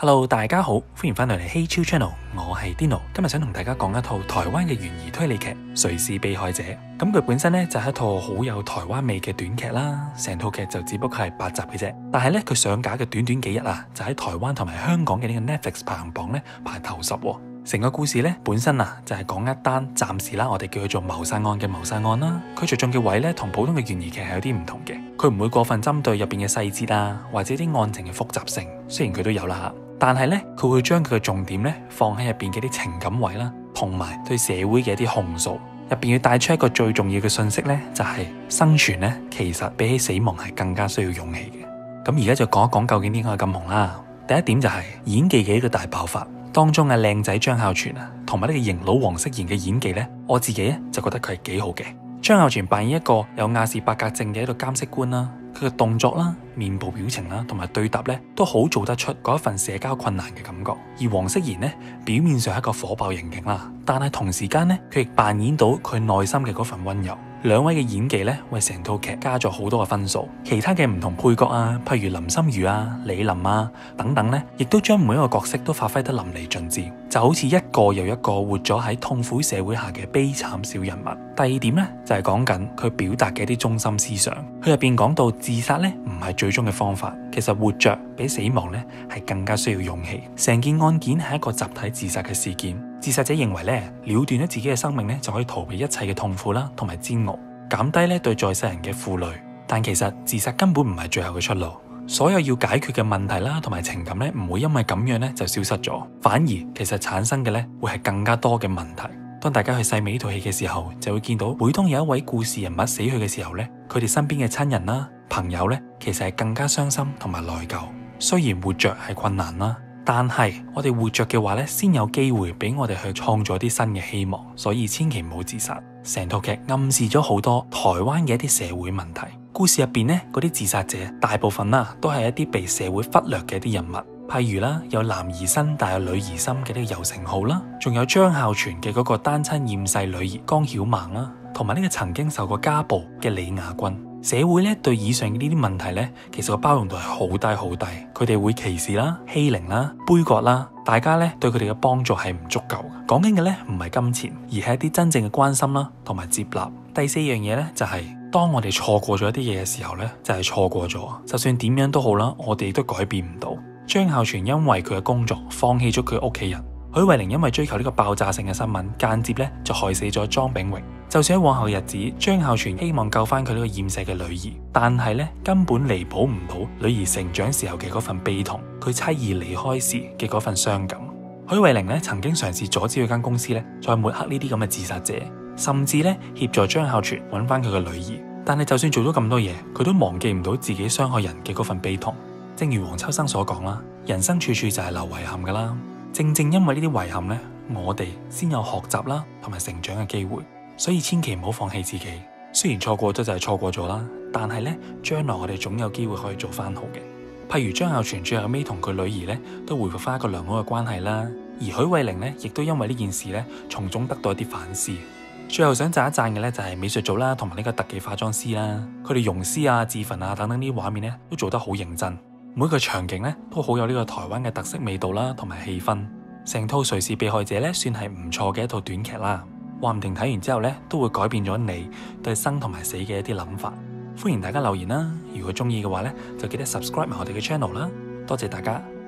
Hello， 大家好，歡迎翻到嚟 Hey Chill Channel， 我係 Dino， 今日想同大家講一套台灣嘅懸疑推理劇《誰是被害者》。咁佢本身呢，就係一套好有台灣味嘅短劇啦，成套劇就只不過係8集嘅啫。但係呢，佢上架嘅短短幾日啊，就喺台灣同埋香港嘅呢個 Netflix 排行榜呢排頭10喎。成個故事呢，本身啊就係講一單暫時啦，我哋叫佢做謀殺案嘅謀殺案啦。佢着重嘅位呢，同普通嘅懸疑劇係有啲唔同嘅，佢唔會過分針對入邊嘅細節啊，或者啲案情嘅複雜性，雖然佢都有啦，但係呢，佢會將佢嘅重點呢放喺入邊嘅啲情感位啦，同埋對社會嘅一啲控訴。入邊要帶出一個最重要嘅信息呢，就係生存呢，其實比起死亡係更加需要勇氣嘅。咁而家就講一講究竟點解咁紅啦。第一點就係演技嘅一個大爆發。當中嘅靚仔張孝全啊，同埋呢個型佬黃色賢嘅演技呢，我自己呢就覺得佢係幾好嘅。張孝全扮演一個有亞氏伯格症嘅一個監視官啦，佢嘅動作啦、面部表情啦，同埋對答呢，都好做得出嗰一份社交困難嘅感覺。而黃色賢呢，表面上係一個火爆刑警啦，但係同時間呢，佢亦扮演到佢內心嘅嗰份溫柔。兩位嘅演技呢，為成套劇加咗好多嘅分數。其他嘅唔同配角啊，譬如林心如啊、李琳啊等等呢，亦都將每一個角色都發揮得淋漓盡致，就好似一個又一個活咗喺痛苦社會下嘅悲慘小人物。第二點呢，就係講緊佢表達嘅一啲中心思想。佢入邊講到自殺呢，唔係最終嘅方法，其實活着比死亡呢係更加需要勇氣。成件案件係一個集體自殺嘅事件。自殺者認為咧，了斷咗自己嘅生命咧，就可以逃避一切嘅痛苦啦，同埋煎熬，減低咧對在世人嘅負累。但其實自殺根本唔係最後嘅出路，所有要解決嘅問題啦，同埋情感咧，唔會因為咁樣咧就消失咗，反而其實產生嘅咧會係更加多嘅問題。當大家去細味呢套戲嘅時候，就會見到每當有一位故事人物死去嘅時候咧，佢哋身邊嘅親人啦、朋友咧，其實係更加傷心同埋內疚。雖然活着係困難啦，但係我哋活着嘅話咧，先有機會俾我哋去創造啲新嘅希望，所以千祈唔好自殺。成套劇暗示咗好多台灣嘅一啲社會問題。故事入邊呢，嗰啲自殺者大部分啦，都係一啲被社會忽略嘅一啲人物，譬如啦，有男兒身但有女兒心嘅呢個游承浩啦，仲有張孝全嘅嗰個單親厭世女兒江曉萌啦，同埋呢個曾經受過家暴嘅李雅君。社會咧對以上嘅呢啲問題咧，其實個包容度係好低好低，佢哋會歧視啦、欺凌啦、杯葛啦，大家咧對佢哋嘅幫助係唔足夠嘅。講緊嘅咧唔係金錢，而係一啲真正嘅關心啦，同埋接納。第四樣嘢咧就係，當我哋錯過咗一啲嘢嘅時候咧，就係錯過咗，就算點樣都好啦，我哋都改變唔到。張孝全因為佢嘅工作放棄咗佢屋企人，許慧玲因為追求呢個爆炸性嘅新聞，間接咧就害死咗莊炳榮。就算喺往後日子，張孝全希望救翻佢呢個厭世嘅女兒，但係咧根本彌補唔到女兒成長時候嘅嗰份悲痛，佢妻兒離開時嘅嗰份傷感。許慧玲咧曾經嘗試阻止佢間公司咧再抹黑呢啲咁嘅自殺者，甚至咧協助張孝全揾翻佢嘅女兒。但係就算做咗咁多嘢，佢都忘記唔到自己傷害人嘅嗰份悲痛。正如黃秋生所講啦，人生處處就係留遺憾噶啦。正正因為呢啲遺憾咧，我哋先有學習啦同埋成長嘅機會。所以千祈唔好放棄自己，雖然錯過咗就係錯過咗啦，但係呢，將來我哋總有機會可以做翻好嘅。譬如張孝全最後尾同佢女兒呢都回復翻一個良好嘅關係啦，而許慧玲呢亦都因為呢件事呢從中得到一啲反思。最後想讚一讚嘅呢就係美術組啦，同埋呢個特技化妝師啦，佢哋溶屍啊、自焚啊等等呢啲畫面呢都做得好認真，每個場景呢都好有呢個台灣嘅特色味道啦，同埋氣氛。成套誰是被害者呢算係唔錯嘅一套短劇啦。話唔定睇完之後呢，都會改變咗你對生同埋死嘅一啲諗法。歡迎大家留言啦，如果中意嘅話呢，就記得 subscribe 埋我哋嘅 channel 啦。多謝大家。